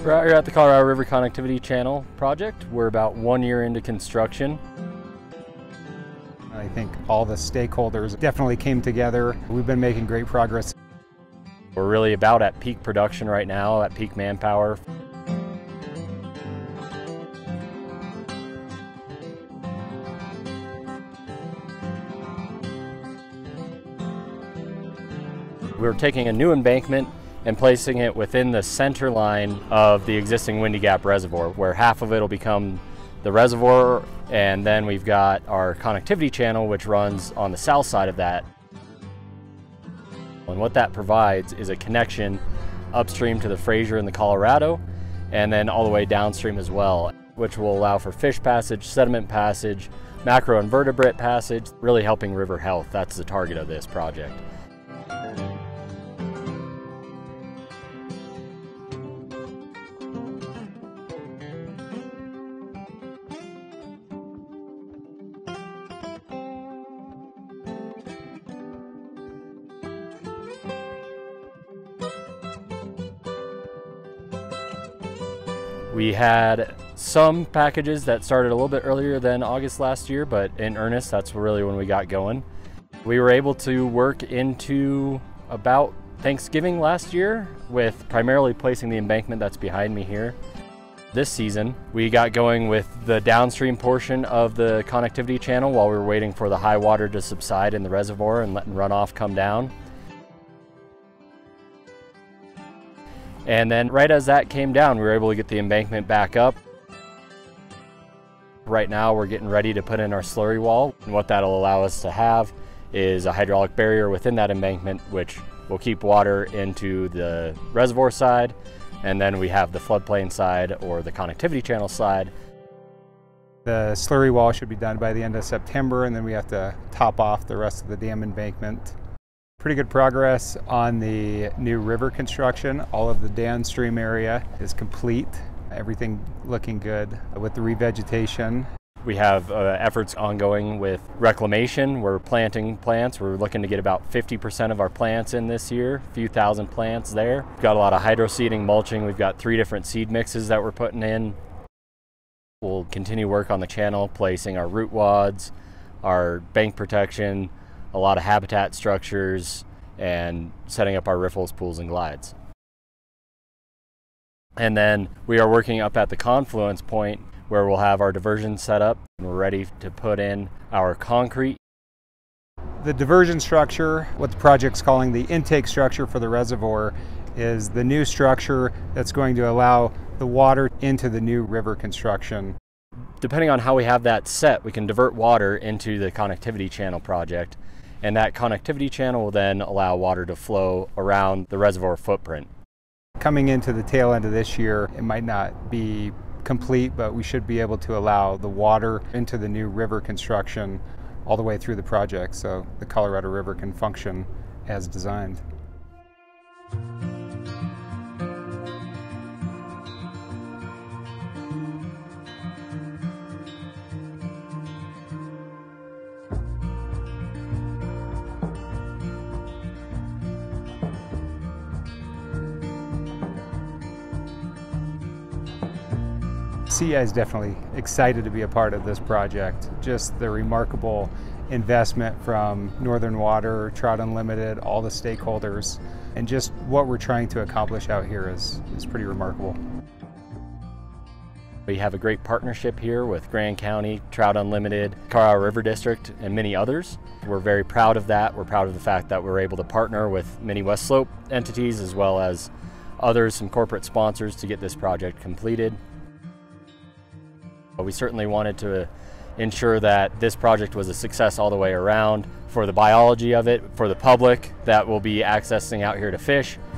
We're out here at the Colorado River Connectivity Channel project. We're about 1 year into construction. I think all the stakeholders definitely came together. We've been making great progress. We're really about at peak production right now, at peak manpower. We're taking a new embankment and placing it within the center line of the existing Windy Gap Reservoir, where half of it will become the reservoir, and then we've got our connectivity channel which runs on the south side of that. And what that provides is a connection upstream to the Fraser and the Colorado, and then all the way downstream as well, which will allow for fish passage, sediment passage, macroinvertebrate passage, really helping river health. That's the target of this project. We had some packages that started a little bit earlier than August last year, but in earnest, that's really when we got going. We were able to work into about Thanksgiving last year with primarily placing the embankment that's behind me here. This season, we got going with the downstream portion of the connectivity channel while we were waiting for the high water to subside in the reservoir and letting runoff come down. And then right as that came down, we were able to get the embankment back up. Right now we're getting ready to put in our slurry wall. And what that'll allow us to have is a hydraulic barrier within that embankment, which will keep water into the reservoir side. And then we have the floodplain side or the connectivity channel side. The slurry wall should be done by the end of September, and then we have to top off the rest of the dam embankment. Pretty good progress on the new river construction. All of the downstream area is complete. Everything looking good with the revegetation. We have efforts ongoing with reclamation. We're planting plants. We're looking to get about 50% of our plants in this year, a few thousand plants there. We've got a lot of hydro seeding, mulching. We've got 3 different seed mixes that we're putting in. We'll continue work on the channel, placing our root wads, our bank protection, a lot of habitat structures, and setting up our riffles, pools, and glides. And then we are working up at the confluence point where we'll have our diversion set up and we're ready to put in our concrete. The diversion structure, what the project's calling the intake structure for the reservoir, is the new structure that's going to allow the water into the new river construction. Depending on how we have that set, we can divert water into the connectivity channel project, and that connectivity channel will then allow water to flow around the reservoir footprint. Coming into the tail end of this year, it might not be complete, but we should be able to allow the water into the new river construction all the way through the project so the Colorado River can function as designed. CEI is definitely excited to be a part of this project. Just the remarkable investment from Northern Water, Trout Unlimited, all the stakeholders, and just what we're trying to accomplish out here is pretty remarkable. We have a great partnership here with Grand County, Trout Unlimited, Colorado River District, and many others. We're very proud of that. We're proud of the fact that we're able to partner with many West Slope entities as well as others, some corporate sponsors, to get this project completed. We certainly wanted to ensure that this project was a success all the way around, for the biology of it, for the public that will be accessing out here to fish,